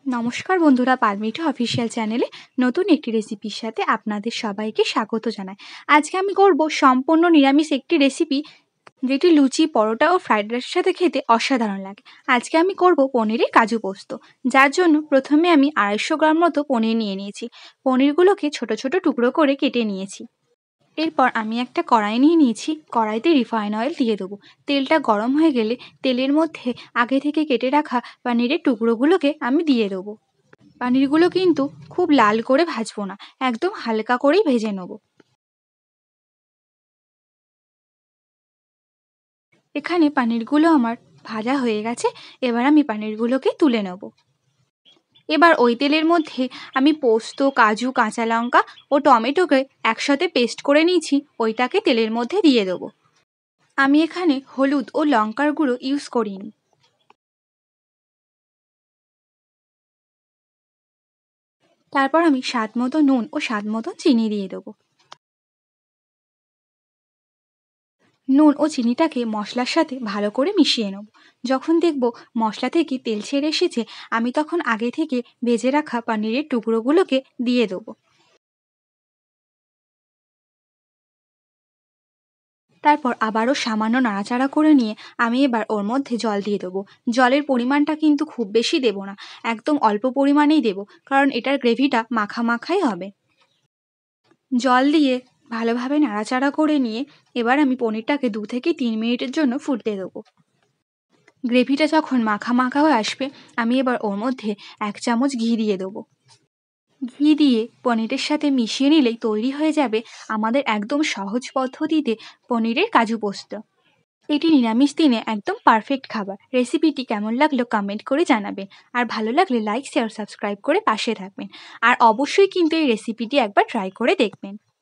নমস্কার বন্ধুরা, পালমিঠো অফিসিয়াল চ্যানেলে নতুন একটি রেসিপির সাথে আপনাদের সবাইকে স্বাগত জানাই। আজকে আমি করব সম্পূর্ণ নিরামিষ একটি রেসিপি, যেটি লুচি, পরোটা ও ফ্রাইড রাইসের সাথে খেতে অসাধারণ লাগে। আজকে আমি করব পনিরের কাজু পোস্ত। যার জন্য প্রথমে আমি 250 গ্রাম মতো পনির নিয়ে নিয়েছি। পনিরগুলোকে ছোট ছোট টুকরো করে কেটে নিয়েছি। এরপর আমি একটা কড়াই নিয়ে নিয়েছি। কড়াইতে রিফাইন অয়েল দিয়ে দেবো। তেলটা গরম হয়ে গেলে তেলের মধ্যে আগে থেকে কেটে রাখা পনিরের টুকরোগুলোকে আমি দিয়ে দেবো। পনিরগুলো কিন্তু খুব লাল করে ভাজবো না, একদম হালকা করেই ভেজে নেব। এখানে পনিরগুলো আমার ভাজা হয়ে গেছে। এবার আমি পনিরগুলোকে তুলে নেব। এবার ওই তেলের মধ্যে আমি পোস্ত, কাজু, কাঁচা লঙ্কা ও টমেটোকে একসাথে পেস্ট করে নিয়েছি, ওইটাকে তেলের মধ্যে দিয়ে দেবো। আমি এখানে হলুদ ও লঙ্কার গুঁড়ো ইউজ করিনি। তারপর আমি স্বাদ মতো নুন ও স্বাদ মতো চিনি দিয়ে দেবো। নুন ও চিনিটাকে মশলার সাথে ভালো করে মিশিয়ে নেব। যখন দেখব মশলা থেকে তেল ছেড়ে এসেছে, আমি তখন আগে থেকে ভেজে রাখা পনিরের টুকরোগুলোকে দিয়ে দেবো। তারপর আবারও সামান্য নাড়াচাড়া করে নিয়ে আমি এবার ওর মধ্যে জল দিয়ে দেবো। জলের পরিমাণটা কিন্তু খুব বেশি দেবো না, একদম অল্প পরিমাণেই দেবো, কারণ এটার গ্রেভিটা মাখা মাখাই হবে। জল দিয়ে ভালোভাবে নাড়াচাড়া করে নিয়ে এবার আমি পনিরটাকে 2 থেকে 3 মিনিটের জন্য ফুটতে দেবো। গ্রেভিটা যখন মাখা মাখা হয়ে আসবে, আমি এবার ওর মধ্যে 1 চামচ ঘি দিয়ে দেবো। ঘি দিয়ে পনিরের সাথে মিশিয়ে নিলেই তৈরি হয়ে যাবে আমাদের একদম সহজ পদ্ধতিতে পনিরের কাজু পোস্ত। এটি নিরামিষ দিনে একদম পারফেক্ট খাবার। রেসিপিটি কেমন লাগলো কমেন্ট করে জানাবেন। আর ভালো লাগলে লাইক, শেয়ার, সাবস্ক্রাইব করে পাশে থাকবেন। আর অবশ্যই কিন্তু এই রেসিপিটি একবার ট্রাই করে দেখবেন।